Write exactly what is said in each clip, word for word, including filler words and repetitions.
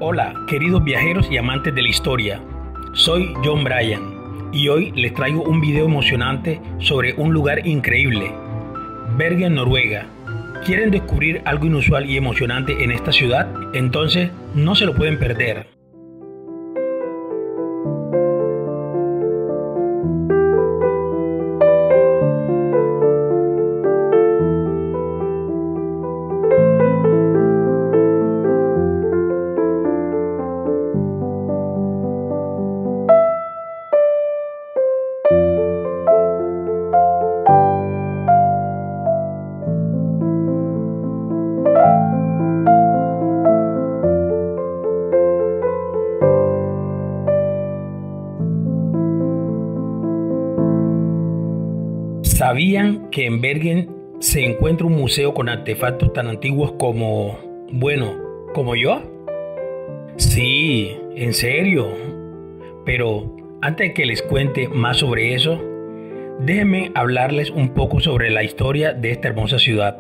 Hola, queridos viajeros y amantes de la historia. Soy John Bryan y hoy les traigo un video emocionante sobre un lugar increíble, Bergen, Noruega. ¿Quieren descubrir algo inusual y emocionante en esta ciudad? Entonces no se lo pueden perder. ¿Sabían que en Bergen se encuentra un museo con artefactos tan antiguos como, bueno, como yo? Sí, en serio. Pero antes de que les cuente más sobre eso, déjenme hablarles un poco sobre la historia de esta hermosa ciudad.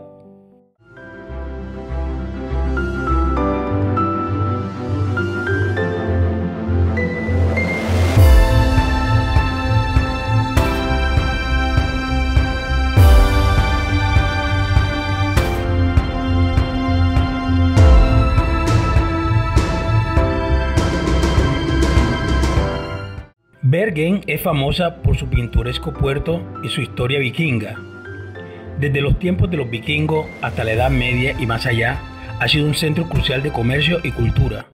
Bergen es famosa por su pintoresco puerto y su historia vikinga. Desde los tiempos de los vikingos hasta la Edad Media y más allá, ha sido un centro crucial de comercio y cultura.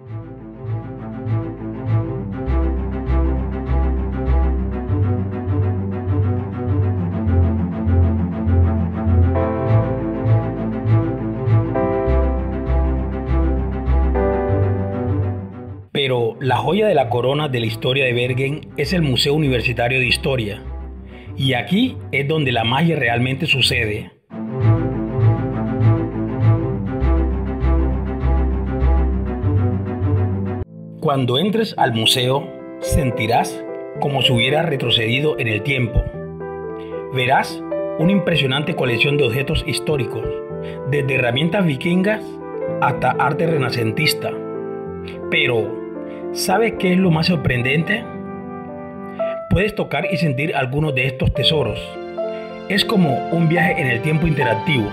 Pero la joya de la corona de la historia de Bergen es el Museo Universitario de Historia. Y aquí es donde la magia realmente sucede. Cuando entres al museo, sentirás como si hubieras retrocedido en el tiempo. Verás una impresionante colección de objetos históricos, desde herramientas vikingas hasta arte renacentista. Pero ¿sabes qué es lo más sorprendente? Puedes tocar y sentir algunos de estos tesoros. Es como un viaje en el tiempo interactivo.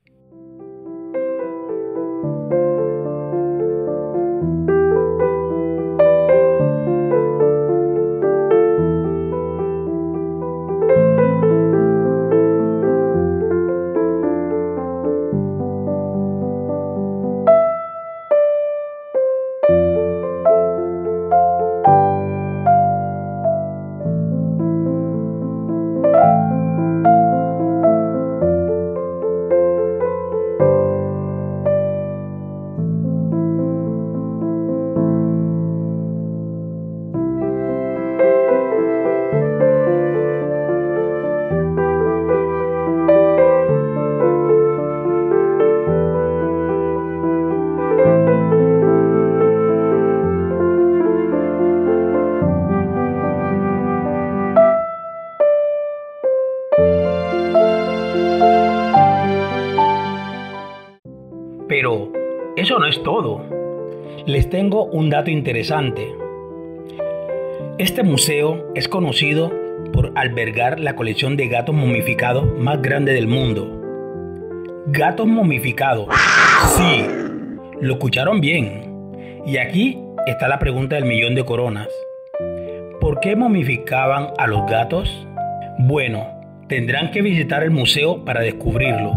Pero eso no es todo. Les tengo un dato interesante. Este museo es conocido por albergar la colección de gatos momificados más grande del mundo. Gatos momificados. Sí, lo escucharon bien. Y aquí está la pregunta del millón de coronas. ¿Por qué momificaban a los gatos? Bueno, tendrán que visitar el museo para descubrirlo.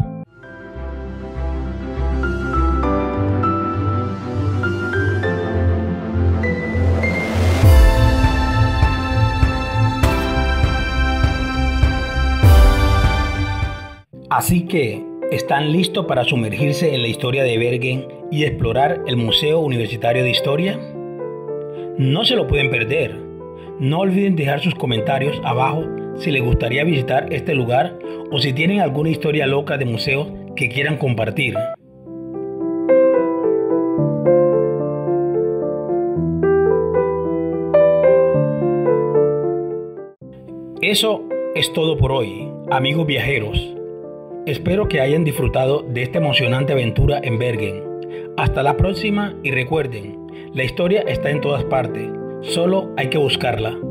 Así que, ¿están listos para sumergirse en la historia de Bergen y explorar el Museo Universitario de Historia? No se lo pueden perder. No olviden dejar sus comentarios abajo si les gustaría visitar este lugar o si tienen alguna historia loca de museos que quieran compartir. Eso es todo por hoy, amigos viajeros. Espero que hayan disfrutado de esta emocionante aventura en Bergen. Hasta la próxima y recuerden, La historia está en todas partes, solo hay que buscarla.